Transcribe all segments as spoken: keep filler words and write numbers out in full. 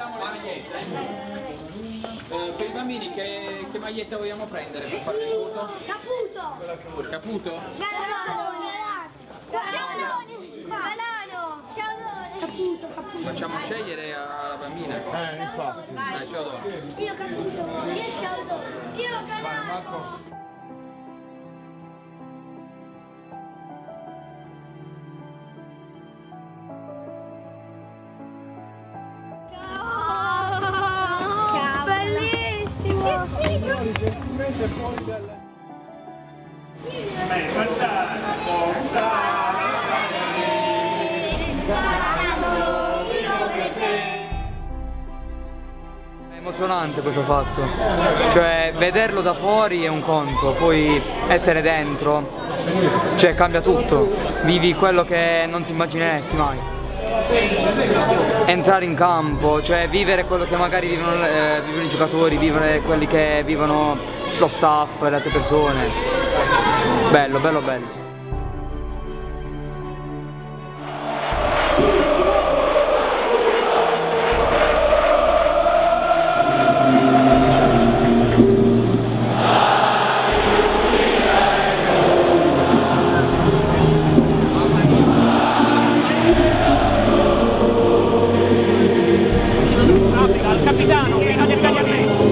vediamo le magliette. Eh, per i bambini che, che maglietta vogliamo prendere per fare il foto? Caputo! Caputo? Sciaolone! Banano! Sciaolone! Caputo, caputo. Facciamo scegliere alla bambina. Eh, infatti. Dai, Sciaolone. Io caputo! Io sciaolone! Io Vai, banano! Marco. Bellissimo! Leggermente fuori dal... È emozionante questo fatto, cioè vederlo da fuori è un conto, poi essere dentro, cioè cambia tutto, vivi quello che non ti immagineresti mai. Entrare in campo, cioè vivere quello che magari vivono, eh, vivono i giocatori, vivere quelli che vivono lo staff, le altre persone. Bello, bello, bello. Al capitano, fino agli piani a me.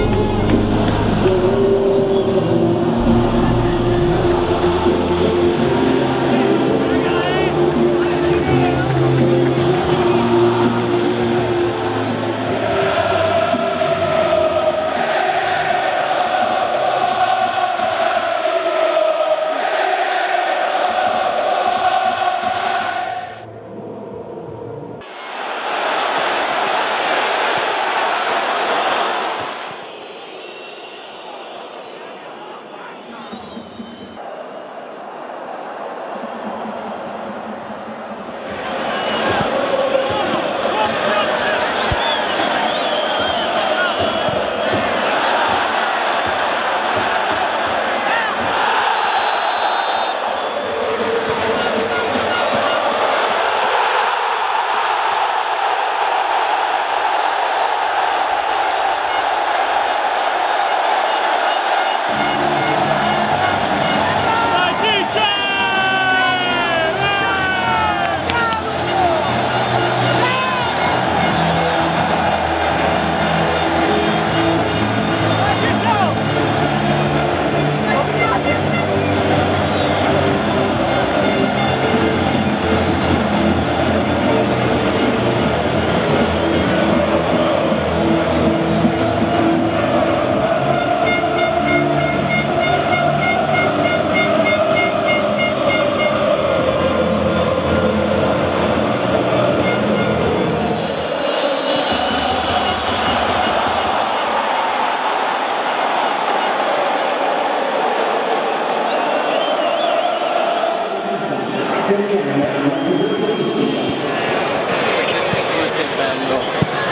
Come sei bello.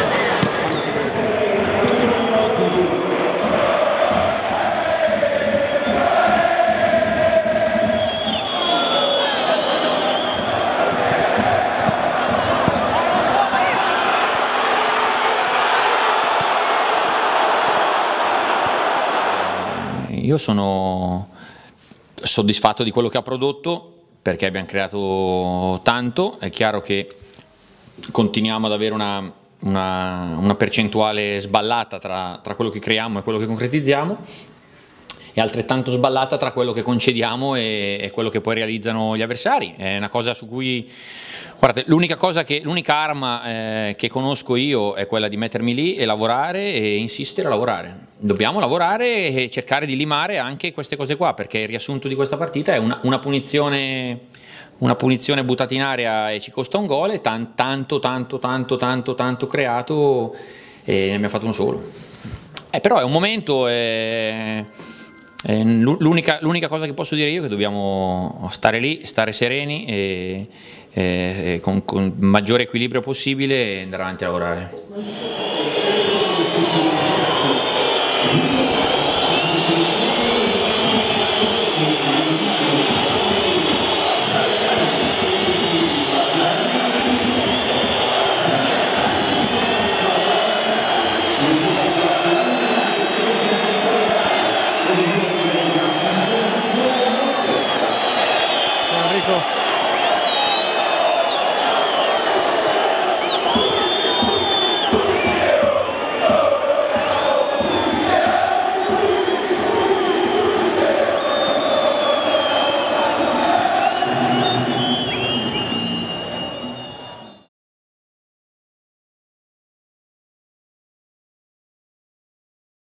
Io sono soddisfatto di quello che ha prodotto perché abbiamo creato tanto. È chiaro che continuiamo ad avere una, una, una percentuale sballata tra, tra quello che creiamo e quello che concretizziamo, e altrettanto sballata tra quello che concediamo e, e quello che poi realizzano gli avversari. È una cosa su cui, guardate, l'unica cosa che, l'unica arma eh, che conosco io è quella di mettermi lì e lavorare e insistere a lavorare. Dobbiamo lavorare e cercare di limare anche queste cose qua, perché il riassunto di questa partita è una, una punizione una punizione buttata in area e ci costa un gol, e tan, tanto tanto tanto tanto tanto creato e ne abbiamo fatto uno solo. Eh, però è un momento, è, è l'unica, l'unica cosa che posso dire io è che dobbiamo stare lì, stare sereni e, e con, con maggiore equilibrio possibile e andare avanti a lavorare.